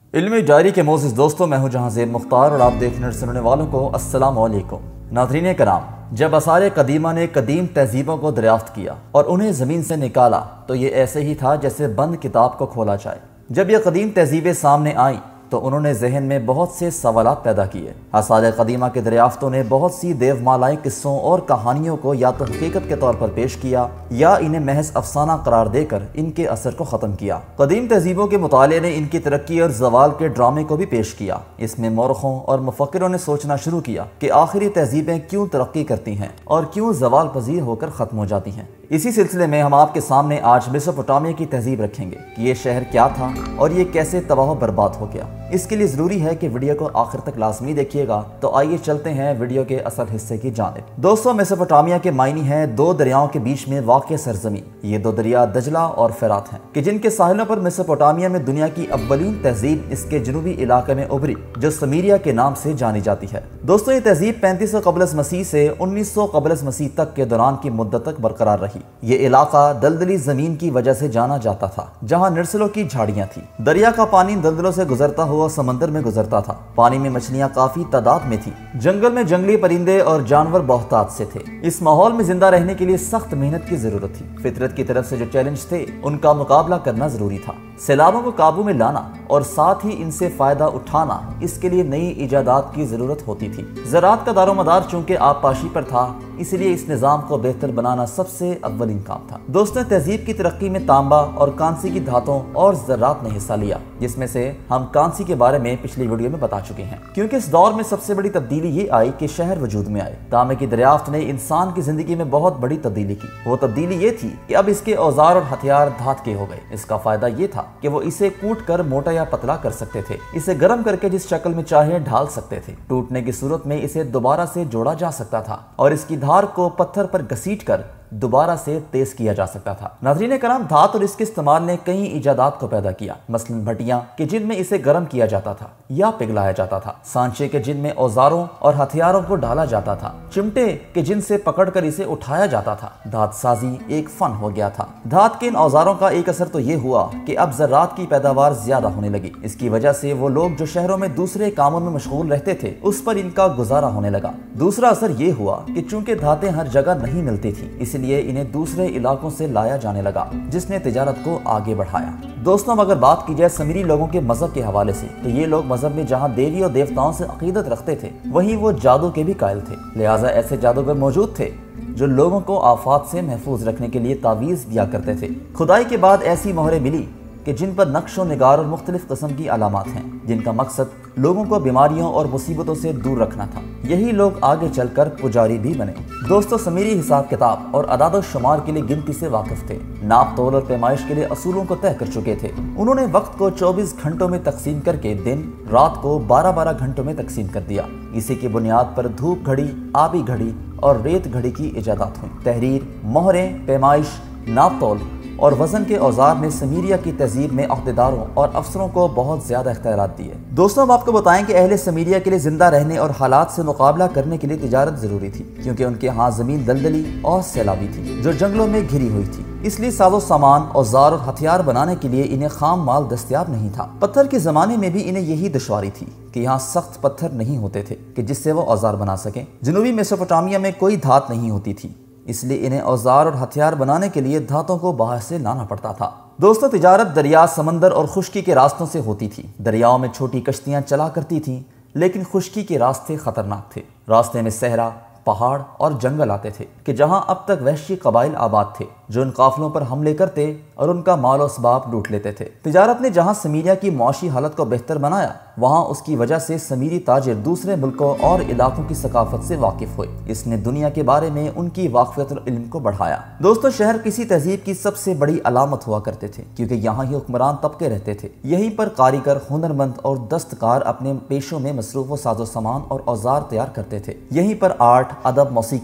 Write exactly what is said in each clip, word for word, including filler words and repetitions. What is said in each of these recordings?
علم ڈائری کے معزز دوستوں، میں ہوں جہاں زیب مختار اور آپ دیکھنے اور سننے والوں کو السلام علیکم۔ ناظرین کرام، جب آثار قدیمہ نے قدیم تہذیبوں کو دریافت کیا اور انہیں زمین سے نکالا تو یہ ایسے ہی تھا جیسے بند کتاب کو کھولا جائے۔ جب یہ قدیم تہذیبیں سامنے آئیں تو انہوں نے ذہن میں بہت سے سوالات پیدا کیے۔ آثار قدیمہ کے دریافتوں نے بہت سی دیو مالائی قصوں اور کہانیوں کو یا تو حقیقت کے طور پر پیش کیا یا انہیں محض افسانہ قرار دے کر ان کے اثر کو ختم کیا۔ قدیم تہذیبوں کے مطالعے نے ان کی ترقی اور زوال کے ڈرامے کو بھی پیش کیا۔ اس میں مورخوں اور مفکروں نے سوچنا شروع کیا کہ آخر یہ تہذیبیں کیوں ترقی کرتی ہیں اور کیوں زوال پذیر ہو کر ختم ہو جاتی ہیں۔ اسی سلسلے میں ہم آپ کے سامنے آج میسوپوٹامیہ کی تہذیب رکھیں گے کہ یہ شہر کیا تھا اور یہ کیسے تباہ و برباد ہو گیا۔ اس کے لیے ضروری ہے کہ ویڈیو کو آخر تک لازمی دیکھیے گا۔ تو آئیے چلتے ہیں ویڈیو کے اصل حصے کی جانب۔ دوستوں، میسوپوٹامیہ کے معنی ہے دو دریاؤں کے بیچ میں واقع سرزمین۔ یہ دو دریا دجلہ اور فرات ہیں کہ جن کے ساحلوں پر میسوپوٹامیہ میں دنیا کی اولین تہذیب اس کے جنوبی علاقے میں ابھری جو سمیریا کے نام سے جانی جاتی ہے۔ دوستوں، یہ تہذیب پینتیس سو قبل از مسیح سے انیس سو قبل از مسیح تک کے دوران کی مدت تک برقرار رہی۔ یہ علاقہ دلدلی زمین کی وجہ سے جانا جاتا تھا جہاں نرسلوں کی جھاڑیاں تھیں۔ دریا کا پانی دلدلوں سے گزرتا ہوا سمندر میں گزرتا تھا۔ پانی میں مچھلیاں کافی تعداد میں تھیں۔ جنگل میں جنگلی پرندے اور جانور بہتات سے تھے۔ اس ماحول میں زندہ رہنے کے لیے سخت محنت کی ضرورت تھی۔ فطرت کی طرف سے جو چیلنج تھے ان کا مقابلہ کرنا ضروری تھا۔ سیلابوں کو قابو میں لانا اور ساتھ ہی ان سے فائدہ اٹھانا، اس کے لیے نئی ایجادات کی ضرورت ہوتی تھی۔ زراعت کا دار و مدار چونکہ آبپاشی پر تھا، اس لیے اس نظام کو بہتر بنانا سب سے اولین کام تھا۔ دوستوں، تہذیب کی ترقی میں تانبا اور کانسی کی دھاتوں اور زراعت نے حصہ لیا، جس میں سے ہم کانسی کے بارے میں پچھلی ویڈیو میں بتا چکے ہیں۔ کیونکہ اس دور میں سب سے بڑی تبدیلی یہ آئی کہ شہر وجود میں آئے۔ تانبے کی دریافت نے انسان کی زندگی میں بہت بڑی تبدیلی کی۔ وہ تبدیلی یہ تھی کہ اب اس کے اوزار اور ہتھیار دھات کے ہو گئے۔ اس کا فائدہ یہ تھا کہ وہ اسے کوٹ کر موٹا یا پتلا کر سکتے تھے، اسے گرم کر کے جس شکل میں چاہے ڈھال سکتے تھے۔ ٹوٹنے کی صورت میں اسے دوبارہ سے جوڑا جا سکتا تھا اور اس کی دھار کو پتھر پر گھسیٹ کر دوبارہ سے تیز کیا جا سکتا تھا۔ ناظرین کرام، دھات اور اس کے استعمال نے کئی ایجادات کو پیدا کیا، مثلا بھٹیاں کہ جن میں اسے گرم کیا جاتا تھا یا پگھلایا جاتا تھا، سانچے کے جن میں اوزاروں اور ہتھیاروں کو ڈالا جاتا تھا، چمٹے کہ جن سے پکڑ کر اسے اٹھایا جاتا تھا۔ دھات سازی ایک فن ہو گیا تھا۔ دھات کے ان اوزاروں کا ایک اثر تو یہ ہوا کہ اب زراعت کی پیداوار زیادہ ہونے لگی۔ اس کی وجہ سے وہ لوگ جو شہروں میں دوسرے کاموں میں مشغول رہتے تھے اس پر ان کا گزارا ہونے لگا۔ دوسرا اثر یہ ہوا کہ چونکہ دھاتیں ہر جگہ نہیں ملتی تھی، اس لیے انہیں دوسرے علاقوں سے لایا جانے لگا، جس نے تجارت کو آگے بڑھایا۔ دوستوں، اگر بات کی جائے سمیری لوگوں کے مذہب کے حوالے سے تو یہ لوگ مذہب میں جہاں دیوی اور دیوتاؤں سے عقیدت رکھتے تھے وہیں وہ جادو کے بھی قائل تھے۔ لہٰذا ایسے جادوگر موجود تھے جو لوگوں کو آفات سے محفوظ رکھنے کے لیے تعویذ دیا کرتے تھے۔ کھدائی کے بعد ایسی مہریں ملی کہ جن پر نقش و نگار اور مختلف قسم کی علامات ہیں، جن کا مقصد لوگوں کو بیماریوں اور مصیبتوں سے دور رکھنا تھا۔ یہی لوگ آگے چل کر پجاری بھی بنے۔ دوستو، سمیری حساب کتاب اور اعداد و شمار کے لیے گنتی سے واقف تھے، ناپ تول اور پیمائش کے لیے اصولوں کو طے کر چکے تھے۔ انہوں نے وقت کو چوبیس گھنٹوں میں تقسیم کر کے دن رات کو بارہ بارہ گھنٹوں میں تقسیم کر دیا۔ اسی کی بنیاد پر دھوپ گھڑی، آبی گھڑی اور ریت گھڑی کی ایجادات ہوئیں۔ تحریر، مہریں، پیمائش، ناپ تول اور وزن کے اوزار نے سمیریا کی تہذیب میں عہدیداروں اور افسروں کو بہت زیادہ اختیارات دیے۔ دوستوں، ہم آپ کو بتائیں کہ اہل سمیریا کے لیے زندہ رہنے اور حالات سے مقابلہ کرنے کے لیے تجارت ضروری تھی، کیونکہ ان کے ہاں زمین دلدلی اور سیلابی تھی جو جنگلوں میں گھری ہوئی تھی۔ اس لیے ساز و سامان، اوزار اور ہتھیار بنانے کے لیے انہیں خام مال دستیاب نہیں تھا۔ پتھر کے زمانے میں بھی انہیں یہی دشواری تھی کہ یہاں سخت پتھر نہیں ہوتے تھے کہ جس سے وہ اوزار بنا سکیں۔ جنوبی میسوپوٹامیہ میں کوئی دھات نہیں ہوتی تھی، اس لیے انہیں اوزار اور ہتھیار بنانے کے لیے دھاتوں کو باہر سے لانا پڑتا تھا۔ دوستو، تجارت دریا، سمندر اور خشکی کے راستوں سے ہوتی تھی۔ دریاؤں میں چھوٹی کشتیاں چلا کرتی تھیں، لیکن خشکی کے راستے خطرناک تھے۔ راستے میں صحرا، پہاڑ اور جنگل آتے تھے کہ جہاں اب تک وحشی قبائل آباد تھے جو ان قافلوں پر حملے کرتے اور ان کا مال و اسباب لوٹ لیتے تھے۔ تجارت نے جہاں سمیریا کی معاشی حالت کو بہتر بنایا، وہاں اس کی وجہ سے سمیری تاجر دوسرے ملکوں اور علاقوں کی ثقافت سے واقف ہوئے۔ اس نے دنیا کے بارے میں ان کی واقفیت اور علم کو بڑھایا۔ دوستو، شہر کسی تہذیب کی سب سے بڑی علامت ہوا کرتے تھے، کیونکہ یہاں ہی حکمران طبقے رہتے تھے۔ یہیں پر کاریگر، ہنرمند اور دستکار اپنے پیشوں میں مصروف و ساز و سامان اور اوزار تیار کرتے تھے۔ یہیں پر آرٹ، ادب، موسیقی،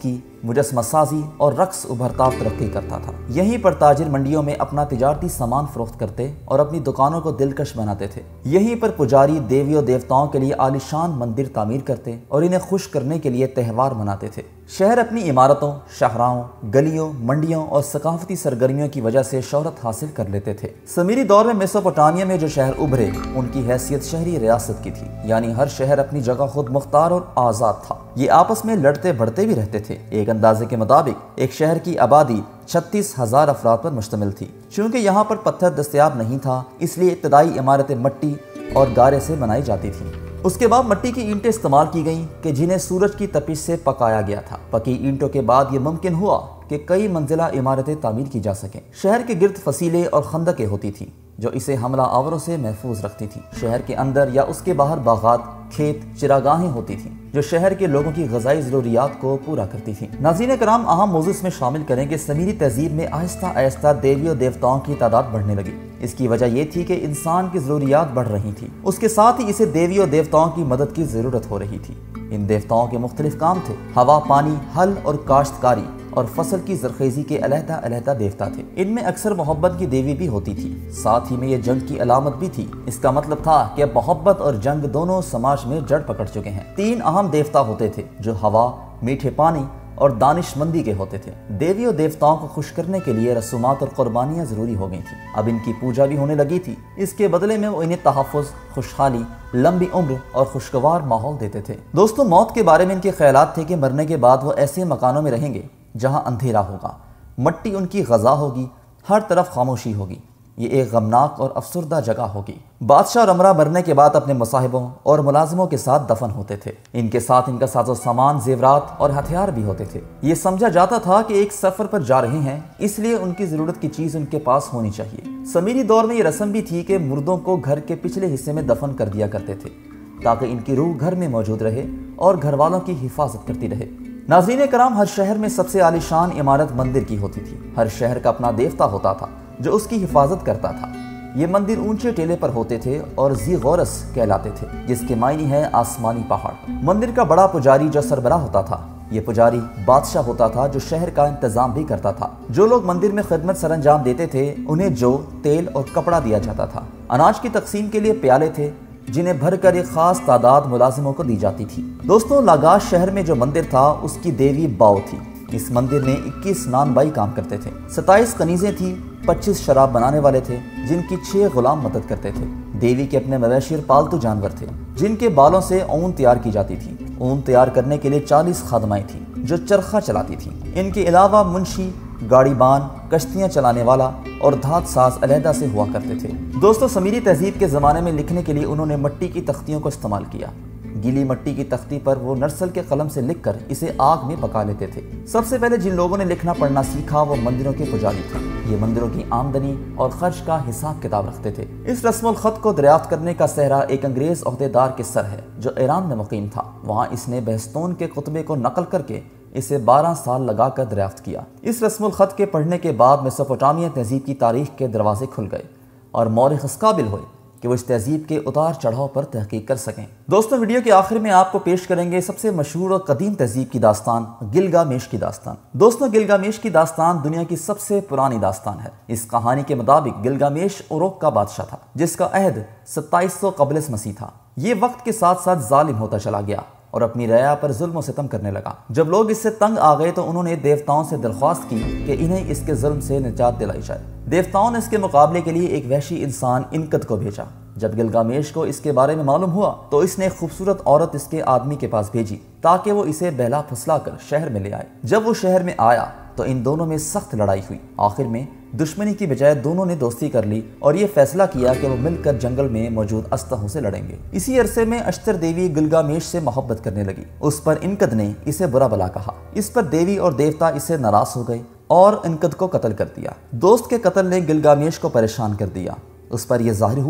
مجسمہ سازی اور رقص ابھرتا ترقی کرتا تھا۔ یہیں پر تاجر منڈیوں میں اپنا تجارتی سامان فروخت کرتے اور اپنی دکانوں کو دلکش بناتے تھے۔ یہیں پر پجاری دیویوں دیوتاؤں کے لیے عالیشان مندر تعمیر کرتے اور انہیں خوش کرنے کے لیے تہوار مناتے تھے۔ شہر اپنی عمارتوں، شاہراہوں، گلیوں، منڈیوں اور ثقافتی سرگرمیوں کی وجہ سے شہرت حاصل کر لیتے تھے۔ سمیری دور میں میسوپوٹامیہ میں جو شہر ابھرے ان کی حیثیت شہری ریاست کی تھی، یعنی ہر شہر اپنی جگہ خود مختار اور آزاد تھا۔ یہ آپس میں لڑتے بڑھتے بھی رہتے تھے۔ ایک اندازے کے مطابق ایک شہر کی آبادی چھتیس ہزار افراد پر مشتمل تھی۔ چونکہ یہاں پر پتھر دستیاب نہیں تھا، اس لیے ابتدائی عمارتیں مٹی اور گارے سے بنائی جاتی تھیں۔ اس کے بعد مٹی کی اینٹیں استعمال کی گئیں کہ جنہیں سورج کی تپش سے پکایا گیا تھا۔ پکی اینٹوں کے بعد یہ ممکن ہوا کہ کئی منزلہ عمارتیں تعمیر کی جا سکیں۔ شہر کے گرد فصیلیں اور خندقیں ہوتی تھیں جو اسے حملہ آوروں سے محفوظ رکھتی تھیں۔ شہر کے اندر یا اس کے باہر باغات، کھیت، چراگاہیں ہوتی تھیں جو شہر کے لوگوں کی غذائی ضروریات کو پورا کرتی تھیں۔ ناظرین کرام، اہم موضوع اس میں شامل کریں کہ سمیری تہذیب میں آہستہ آہستہ دیویوں دیوتاؤں کی تعداد بڑھنے لگی۔ اس کی وجہ یہ تھی کہ انسان کی ضروریات بڑھ رہی تھی، اس کے ساتھ ہی اسے دیویوں دیوتاؤں کی مدد کی ضرورت ہو رہی تھی۔ ان دیوتاؤں کے مختلف کام تھے۔ ہوا، پانی، ہل اور کاشتکاری اور فصل کی زرخیزی کے علیحدہ علیحدہ دیوتا تھے۔ ان میں اکثر محبت کی دیوی بھی ہوتی تھی، ساتھ ہی میں یہ جنگ کی علامت بھی تھی۔ اس کا مطلب تھا کہ محبت اور جنگ دونوں سماج میں جڑ پکڑ چکے ہیں۔ تین اہم دیوتا ہوتے تھے جو ہوا، میٹھے پانی اور دانش مندی کے ہوتے تھے۔ دیویوں دیوتاؤں کو خوش کرنے کے لیے رسومات اور قربانیاں ضروری ہو گئی تھیں۔ اب ان کی پوجا بھی ہونے لگی تھی۔ اس کے بدلے میں وہ انہیں تحفظ، خوشحالی، لمبی عمر اور خوشگوار ماحول دیتے تھے۔ دوستو، موت کے بارے میں ان کے خیالات تھے کہ مرنے کے بعد وہ ایسے مکانوں میں رہیں گے جہاں اندھیرا ہوگا، مٹی ان کی غذا ہوگی، ہر طرف خاموشی ہوگی۔ یہ ایک غمناک اور افسردہ جگہ ہوگی۔ بادشاہ اور امرا مرنے کے بعد اپنے مصاحبوں اور ملازموں کے ساتھ دفن ہوتے تھے۔ ان کے ساتھ ان کا ساز و سامان، زیورات اور ہتھیار بھی ہوتے تھے۔ یہ سمجھا جاتا تھا کہ ایک سفر پر جا رہے ہیں، اس لیے ان کی ضرورت کی چیز ان کے پاس ہونی چاہیے۔ سمیری دور میں یہ رسم بھی تھی کہ مردوں کو گھر کے پچھلے حصے میں دفن کر دیا کرتے تھے تاکہ ان کی روح گھر میں موجود رہے اور گھر والوں کی حفاظت کرتی رہے۔ ناظرین کرام، ہر شہر میں سب سے عالیشان عمارت مندر کی ہوتی تھی۔ ہر شہر کا اپنا دیوتا ہوتا تھا جو اس کی حفاظت کرتا تھا۔ یہ مندر اونچے ٹیلے پر ہوتے تھے اور زیغورس کہلاتے تھے، جس کے معنی ہے آسمانی پہاڑ۔ مندر کا بڑا پجاری جو سربراہ ہوتا تھا، یہ پجاری بادشاہ ہوتا تھا جو شہر کا انتظام بھی کرتا تھا۔ جو لوگ مندر میں خدمت سر انجام دیتے تھے انہیں جو، تیل اور کپڑا دیا جاتا تھا۔ اناج کی تقسیم کے لیے پیالے تھے جنہیں بھر کر ایک خاص تعداد ملازموں کو دی جاتی تھی۔ دوستوں، لاگاش شہر میں جو مندر تھا اس کی دیوی باؤ تھی۔ اس مندر میں اکیس نان بائی کام کرتے تھے، ستائیس کنیزیں تھیں، پچیس شراب بنانے والے تھے جن کی چھ غلام مدد کرتے تھے۔ دیوی کے اپنے مویشی اور پالتو جانور تھے جن کے بالوں سے اون تیار کی جاتی تھی۔ اون تیار کرنے کے لیے چالیس خادمائیں تھیں جو چرخہ چلاتی تھیں۔ ان کے علاوہ منشی، گاڑی بان، کشتیاں چلانے والا اور دھات ساز علیحدہ سے ہوا کرتے تھے۔ دوستو، سمیری تہذیب کے زمانے میں لکھنے کے لیے انہوں نے مٹی کی تختیوں کو استعمال کیا۔ گیلی مٹی کی تختی پر وہ نرسل کے قلم سے لکھ کر اسے آگ میں پکا لیتے تھے۔ سب سے پہلے جن لوگوں نے لکھنا پڑھنا سیکھا وہ مندروں کے پجاری تھے۔ یہ مندروں کی آمدنی اور خرچ کا حساب کتاب رکھتے تھے۔ اس رسم الخط کو دریافت کرنے کا سہرا ایک انگریز عہدیدار کے سر ہے جو ایران میں مقیم تھا۔ وہاں اس نے بہستون کے خطبے کو نقل کر کے اسے بارہ سال لگا کر دریافت کیا۔ اس رسم الخط کے پڑھنے کے بعد میسوپوٹامیہ تہذیب کی تاریخ کے دروازے کھل گئے اور مورخ قابل ہوئے کہ وہ اس تہذیب کے اتار چڑھاؤ پر تحقیق کر سکیں۔ دوستوں، ویڈیو کے آخر میں آپ کو پیش کریں گے سب سے مشہور اور قدیم تہذیب کی داستان، گلگامیش کی داستان۔ دوستوں، گلگامیش کی داستان دنیا کی سب سے پرانی داستان ہے۔ اس کہانی کے مطابق گلگامیش اوروک کا بادشاہ تھا جس کا عہد ستائیس سو قبل مسیح تھا۔ یہ وقت کے ساتھ ساتھ ظالم ہوتا چلا گیا اور اپنی رعایا پر ظلم و ستم کرنے لگا۔ جب لوگ اس سے تنگ آ گئے تو انہوں نے دیوتاؤں سے درخواست کی کہ انہیں اس کے ظلم سے نجات دلائی جائے۔ دیوتاؤں نے اس کے مقابلے کے لیے ایک وحشی انسان انکت کو بھیجا۔ جب گلگامیش کو اس کے بارے میں معلوم ہوا تو اس نے ایک خوبصورت عورت اس کے آدمی کے پاس بھیجی تاکہ وہ اسے بہلا پھسلا کر شہر میں لے آئے۔ جب وہ شہر میں آیا تو ان دونوں میں سخت لڑائی ہوئی۔ آخر میں دشمنی کی بجائے دونوں نے دوستی کر لی اور یہ فیصلہ کیا کہ وہ مل کر جنگل میں موجود استہوں سے لڑیں گے۔ اسی عرصے میں اشتر دیوی گلگامیش سے محبت کرنے لگی۔ اس پر انکد نے اسے برا بلا کہا۔ اس پر دیوی اور دیوتا اس سے ناراض ہو گئے اور انکد کو قتل کر دیا۔ دوست کے قتل نے گلگامیش کو پریشان کر دیا۔ اس پر یہ ظاہر ہوا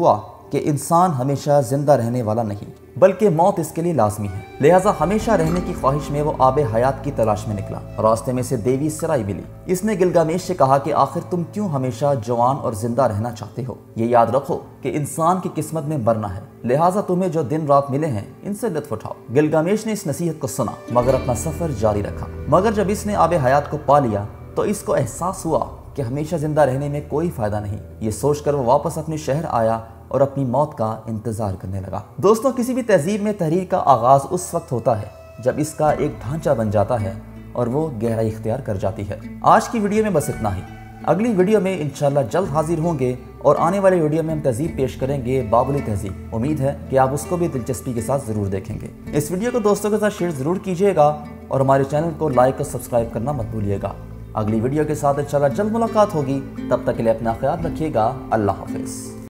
کہ انسان ہمیشہ زندہ رہنے والا نہیں بلکہ موت اس کے لیے لازمی ہے، لہٰذا ہمیشہ رہنے کی خواہش میں وہ آب حیات کی تلاش میں نکلا۔ راستے میں سے دیوی سرائی ملی۔ اس نے گلگامیش سے کہا کہ آخر تم کیوں ہمیشہ جوان اور زندہ رہنا چاہتے ہو؟ یہ یاد رکھو کہ انسان کی قسمت میں مرنا ہے، لہٰذا تمہیں جو دن رات ملے ہیں ان سے لطف اٹھاؤ۔ گلگامیش نے اس نصیحت کو سنا مگر اپنا سفر جاری رکھا۔ مگر جب اس نے آب حیات کو پا لیا تو اس کو احساس ہوا کہ ہمیشہ زندہ رہنے میں کوئی فائدہ نہیں۔ یہ سوچ کر وہ واپس اپنے شہر آیا اور اپنی موت کا انتظار کرنے لگا۔ دوستوں، کسی بھی تہذیب میں تحریر کا آغاز اس وقت ہوتا ہے جب اس کا ایک ڈھانچہ بن جاتا ہے اور وہ گہرائی اختیار کر جاتی ہے۔ آج کی ویڈیو میں بس اتنا ہی۔ اگلی ویڈیو میں انشاءاللہ جلد حاضر ہوں گے اور آنے والے ویڈیو میں ہم تہذیب پیش کریں گے، بابلی تہذیب۔ امید ہے کہ آپ اس کو بھی دلچسپی کے ساتھ ضرور دیکھیں گے۔ اس ویڈیو کو دوستوں کے ساتھ شیئر ضرور کیجیے گا اور ہمارے چینل کو لائک اور سبسکرائب کرنا مت بھولیے گا۔ اگلی ویڈیو کے ساتھ انشاءاللہ جلد ملاقات ہوگی، تب تک کے لیے اپنا خیال رکھیے گا۔ اللہ حافظ۔